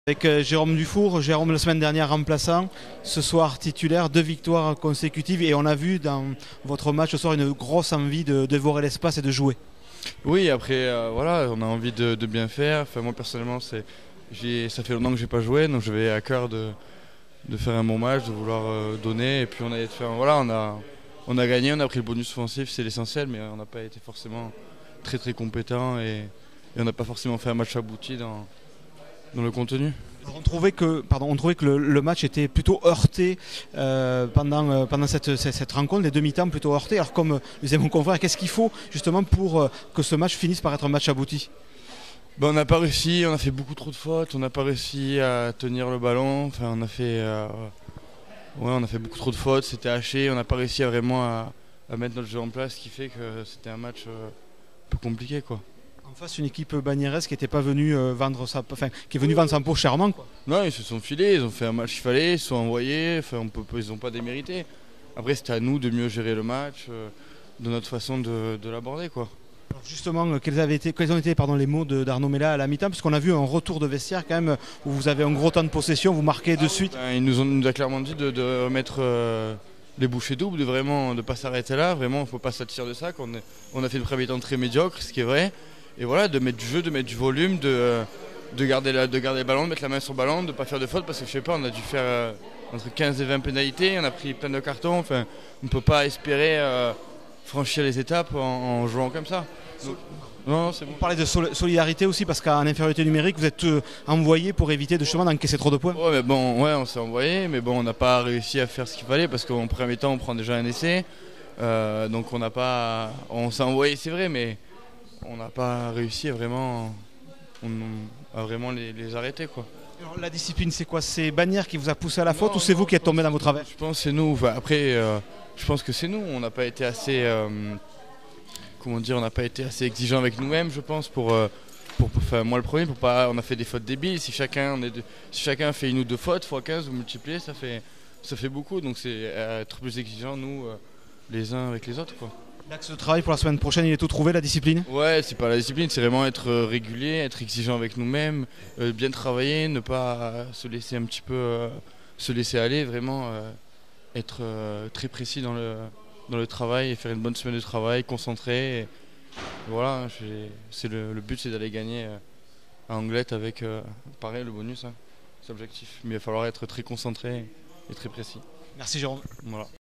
Avec Jérôme Dufour, Jérôme la semaine dernière remplaçant, ce soir titulaire, 2 victoires consécutives et on a vu dans votre match ce soir une grosse envie de dévorer l'espace et de jouer. Oui, après, voilà, on a envie de bien faire. Enfin, moi, personnellement, ça fait longtemps que j'ai pas joué, donc j'avais à cœur de faire un bon match, de vouloir donner. Et puis, voilà, on a gagné, on a pris le bonus offensif, c'est l'essentiel, mais on n'a pas été forcément très très compétent et on n'a pas forcément fait un match abouti dans le contenu. On trouvait que le match était plutôt heurté pendant cette rencontre, les demi-temps plutôt heurtés. Alors comme disait mon confrère, qu'est-ce qu'il faut justement pour que ce match finisse par être un match abouti? Ben, on n'a pas réussi, on a fait beaucoup trop de fautes, on n'a pas réussi à tenir le ballon. Enfin, on a fait beaucoup trop de fautes, c'était haché, on n'a pas réussi à mettre notre jeu en place, ce qui fait que c'était un match un peu compliqué, quoi. En face, une équipe bagnéraise qui n'était pas venue qui est venue vendre sa peau chèrement, quoi. Non, ils se sont filés, ils ont fait un match qu'il fallait, ils se sont envoyés, enfin, ils n'ont pas démérité. Après, c'était à nous de mieux gérer le match, de notre façon de l'aborder, quoi. Alors justement, quels ont été les mots d'Arnaud Mella à la mi-temps? Parce qu'on a vu un retour de vestiaire quand même où vous avez un gros temps de possession, vous marquez de suite. Ben, il nous a clairement dit de remettre les bouchées doubles, de vraiment ne pas s'arrêter là. Vraiment, il ne faut pas s'attirer de ça. On a fait une première mi-temps très médiocre, ce qui est vrai. Et voilà, de mettre du jeu, de mettre du volume, de garder le ballon, de mettre la main sur le ballon, de ne pas faire de faute. Parce que je sais pas, on a dû faire entre 15 et 20 pénalités, on a pris plein de cartons. Enfin, on ne peut pas espérer franchir les étapes en jouant comme ça. Donc, non, c'est bon. On parlait de solidarité aussi parce qu'en infériorité numérique, vous êtes envoyé pour éviter justement d'encaisser trop de points. Ouais, mais bon, ouais, on s'est envoyé, mais bon, on n'a pas réussi à faire ce qu'il fallait parce qu'en premier temps, on prend déjà un essai. Donc on s'est envoyé, c'est vrai, mais on n'a pas réussi à vraiment les arrêter, quoi. Alors, la discipline, c'est quoi? C'est Bagnères qui vous a poussé à la faute ou c'est vous qui êtes tombé dans vos travers? Je pense que c'est nous. Enfin, après, je pense que c'est nous. On n'a pas été assez, comment dire, on n'a pas été assez exigeant avec nous-mêmes, je pense, enfin, moi le premier, on a fait des fautes débiles. Si chacun fait une ou deux fautes, fois 15, vous multipliez, ça fait beaucoup. Donc c'est être plus exigeant, nous, les uns avec les autres, quoi. L'axe de travail pour la semaine prochaine, il est tout trouvé, la discipline? Ouais, c'est pas la discipline, c'est vraiment être régulier, être exigeant avec nous-mêmes, bien travailler, ne pas se laisser un petit peu se laisser aller, vraiment être très précis dans le travail et faire une bonne semaine de travail, concentré. Et voilà, le but, c'est d'aller gagner à Anglette avec pareil le bonus, hein, c'est l'objectif. Mais il va falloir être très concentré et très précis. Merci Jérôme. Voilà.